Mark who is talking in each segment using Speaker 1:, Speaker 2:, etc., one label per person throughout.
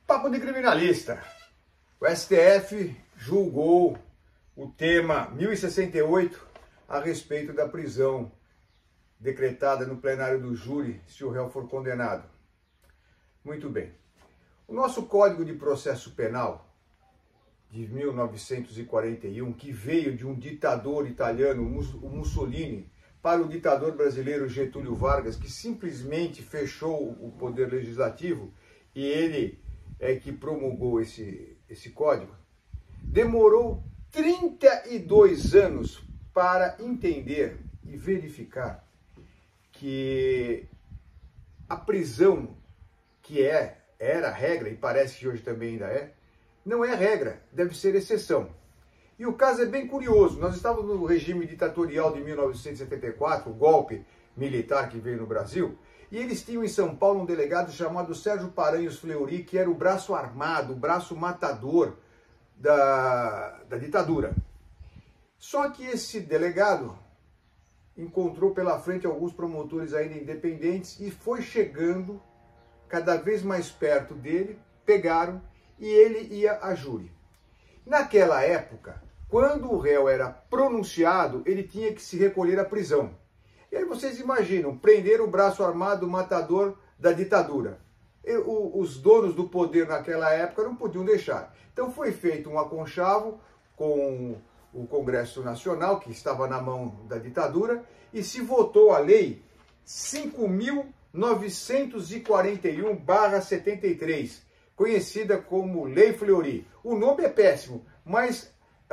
Speaker 1: Papo de criminalista. O STF julgou o tema 1068 a respeito da prisão decretada no plenário do júri se o réu for condenado. Muito bem. O nosso Código de Processo Penal de 1941, que veio de um ditador italiano, o Mussolini, para o ditador brasileiro Getúlio Vargas, que simplesmente fechou o poder legislativo, e ele é que promulgou esse código, demorou 32 anos para entender e verificar que a prisão, que era regra, e parece que hoje também ainda é, não é regra, deve ser exceção. E o caso é bem curioso. Nós estávamos no regime ditatorial de 1974, o golpe militar que veio no Brasil, e eles tinham em São Paulo um delegado chamado Sérgio Paranhos Fleury, que era o braço armado, o braço matador da ditadura. Só que esse delegado encontrou pela frente alguns promotores ainda independentes e foi chegando cada vez mais perto dele, pegaram e ele ia a júri. Naquela época, quando o réu era pronunciado, ele tinha que se recolher à prisão. E aí vocês imaginam, prender o braço armado matador da ditadura. Os donos do poder naquela época não podiam deixar. Então foi feito um aconchavo com o Congresso Nacional, que estava na mão da ditadura, e se votou a lei 5.941/73, conhecida como Lei Fleury. O nome é péssimo, mas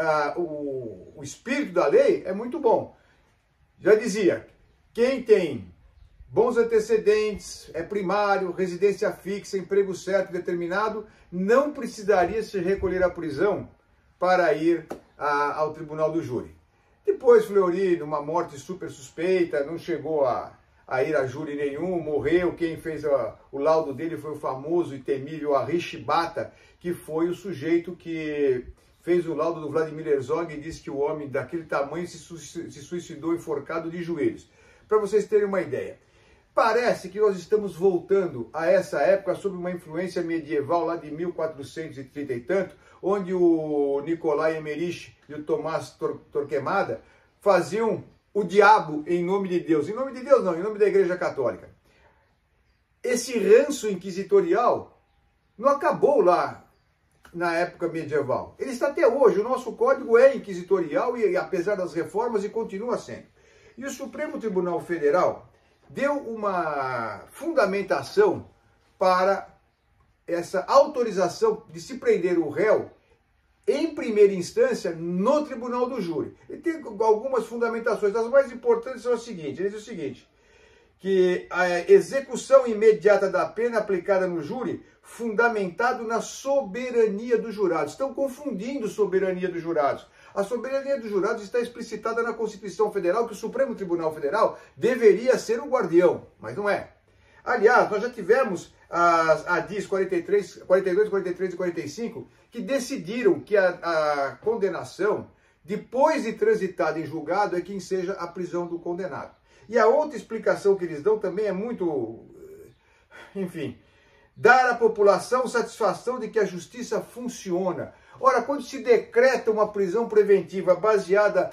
Speaker 1: o espírito da lei é muito bom. Já dizia, quem tem bons antecedentes, é primário, residência fixa, emprego certo e determinado, não precisaria se recolher à prisão para ir ao tribunal do júri. Depois Fleury, numa morte super suspeita, não chegou a ir a júri nenhum, morreu. Quem fez o laudo dele foi o famoso e temível Arishibata, que foi o sujeito que fez o laudo do Vladimir Herzog e disse que o homem daquele tamanho se suicidou enforcado de joelhos. Para vocês terem uma ideia, parece que nós estamos voltando a essa época sob uma influência medieval lá de 1430 e tanto, onde o Nicolai Emerich e o Tomás Torquemada faziam o diabo em nome de Deus. Em nome de Deus não, em nome da Igreja Católica. Esse ranço inquisitorial não acabou lá na época medieval. Ele está até hoje. O nosso código é inquisitorial e apesar das reformas, e continua sendo. E o Supremo Tribunal Federal deu uma fundamentação para essa autorização de se prender o réu em primeira instância no tribunal do júri. Ele tem algumas fundamentações. As mais importantes são as seguintes. Ele diz o seguinte, que a execução imediata da pena aplicada no júri, fundamentado na soberania dos jurados. Estão confundindo soberania dos jurados. A soberania dos jurados está explicitada na Constituição Federal, que o Supremo Tribunal Federal deveria ser o guardião, mas não é. Aliás, nós já tivemos as ADIs 42, 43 e 45, que decidiram que a condenação, depois de transitada em julgado, é quem seja a prisão do condenado. E a outra explicação que eles dão também é muito, enfim, dar à população satisfação de que a justiça funciona. Ora, quando se decreta uma prisão preventiva baseada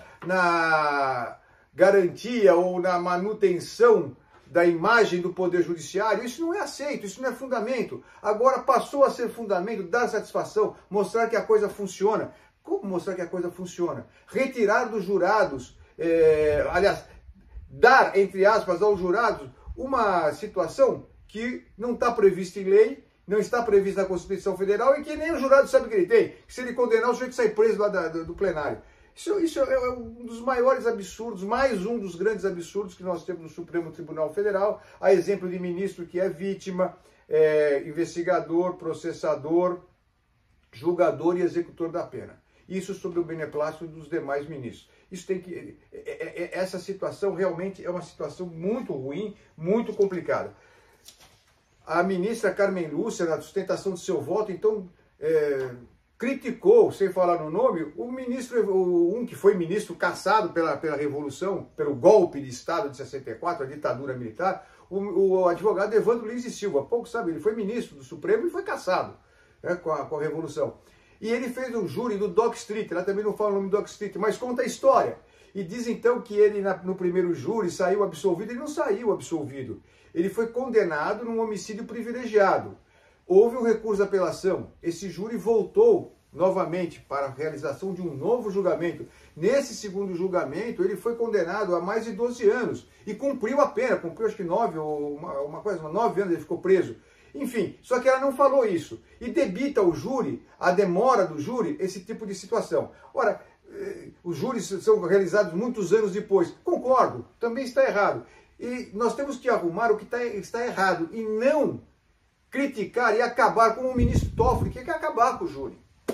Speaker 1: na garantia ou na manutenção da imagem do Poder Judiciário, isso não é aceito, isso não é fundamento. Agora passou a ser fundamento, dar satisfação, mostrar que a coisa funciona. Como mostrar que a coisa funciona? Retirar dos jurados, aliás, dar, entre aspas, aos jurados uma situação que não está prevista em lei, não está prevista na Constituição Federal e que nem o jurado sabe que ele tem. Que se ele condenar, o sujeito sai preso lá do plenário. Isso é um dos maiores absurdos, mais um dos grandes absurdos que nós temos no Supremo Tribunal Federal, a exemplo de ministro que é vítima, investigador, processador, julgador e executor da pena. Isso sob o beneplácito dos demais ministros. Isso tem que, essa situação realmente é uma situação muito ruim, muito complicada. A ministra Carmen Lúcia, na sustentação do seu voto, então, criticou, sem falar no nome, o ministro, um que foi ministro cassado pela Revolução, pelo golpe de Estado de 64, a ditadura militar, o advogado Evandro Lins e Silva. Pouco sabe, ele foi ministro do Supremo e foi cassado. né, com a Revolução. E ele fez um júri do Dock Street, ela também não fala o nome do Dock Street, mas conta a história. E diz então que ele no primeiro júri saiu absolvido. Ele não saiu absolvido, ele foi condenado num homicídio privilegiado. Houve um recurso de apelação, esse júri voltou novamente para a realização de um novo julgamento. Nesse segundo julgamento, ele foi condenado a mais de 12 anos e cumpriu a pena, cumpriu acho que 9 anos, ele ficou preso. Enfim, só que ela não falou isso e debita ao júri, a demora do júri, esse tipo de situação. Ora, os júris são realizados muitos anos depois. Concordo, também está errado. E nós temos que arrumar o que está errado e não criticar e acabar como o ministro Toffoli, que quer acabar com o júri.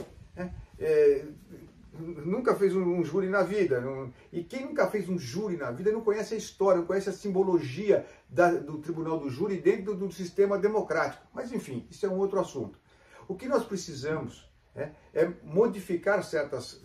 Speaker 1: Nunca fez um júri na vida. E quem nunca fez um júri na vida não conhece a história, não conhece a simbologia do tribunal do júri dentro do sistema democrático. Mas enfim, isso é um outro assunto. O que nós precisamos é modificar certos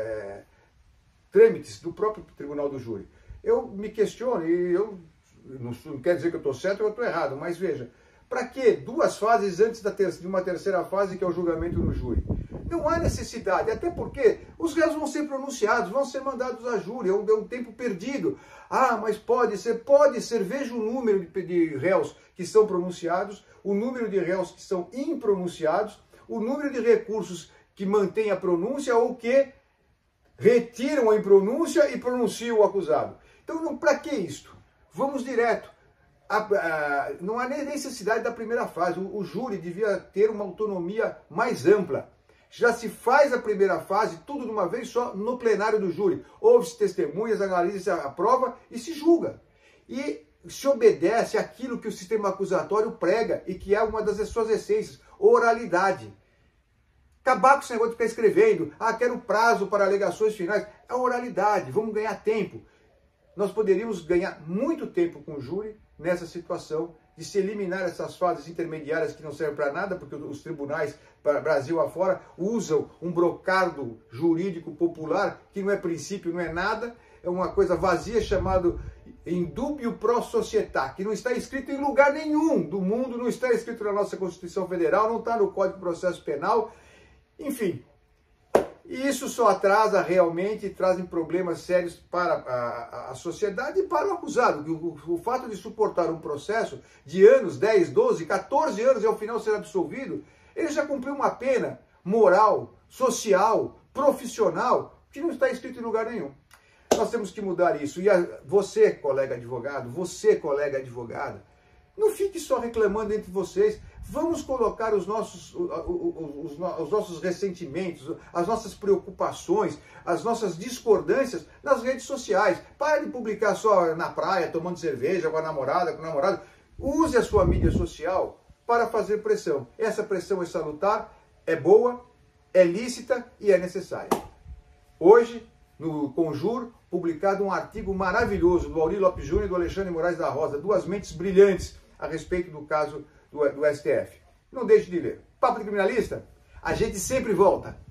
Speaker 1: trâmites do próprio tribunal do júri. Eu me questiono, e eu não quer dizer que eu estou certo ou eu estou errado, mas veja, para que 2 fases antes de uma terceira fase, que é o julgamento no júri? Não há necessidade, até porque os réus vão ser pronunciados, vão ser mandados a júri, é um tempo perdido. Ah, mas pode ser, veja o número de réus que são pronunciados, o número de réus que são impronunciados, o número de recursos que mantêm a pronúncia ou que retiram a impronúncia e pronunciam o acusado. Então, para que isto? Vamos direto. Não há nem necessidade da primeira fase. O júri devia ter uma autonomia mais ampla. Já se faz a primeira fase, tudo de uma vez só, no plenário do júri. Ouve-se testemunhas, analisa a prova e se julga. E se obedece àquilo que o sistema acusatório prega e que é uma das suas essências, oralidade. Acabar com esse negócio de ficar escrevendo, quero prazo para alegações finais. É oralidade, vamos ganhar tempo. Nós poderíamos ganhar muito tempo com o júri nessa situação de se eliminar essas fases intermediárias que não servem para nada, porque os tribunais, Brasil afora, usam um brocardo jurídico popular que não é princípio, não é nada, é uma coisa vazia chamado indúbio pro società, que não está escrito em lugar nenhum do mundo, não está escrito na nossa Constituição Federal, não está no Código de Processo Penal, enfim. E isso só atrasa realmente e trazem problemas sérios para a sociedade e para o acusado. O fato de suportar um processo de anos, 10, 12, 14 anos e ao final ser absolvido, ele já cumpriu uma pena moral, social, profissional, que não está escrito em lugar nenhum. Nós temos que mudar isso. E você, colega advogado, você, colega advogada, não fique só reclamando entre vocês. Vamos colocar os nossos ressentimentos, as nossas preocupações, as nossas discordâncias nas redes sociais. Pare de publicar só na praia, tomando cerveja com a namorada, com o namorado. Use a sua mídia social para fazer pressão. Essa pressão é salutar, é boa, é lícita e é necessária. Hoje, no Conjur, publicado um artigo maravilhoso do Auri Lopes Júnior e do Alexandre Moraes da Rosa, 2 mentes brilhantes a respeito do caso do STF. Não deixe de ler. Papo de Criminalista, a gente sempre volta.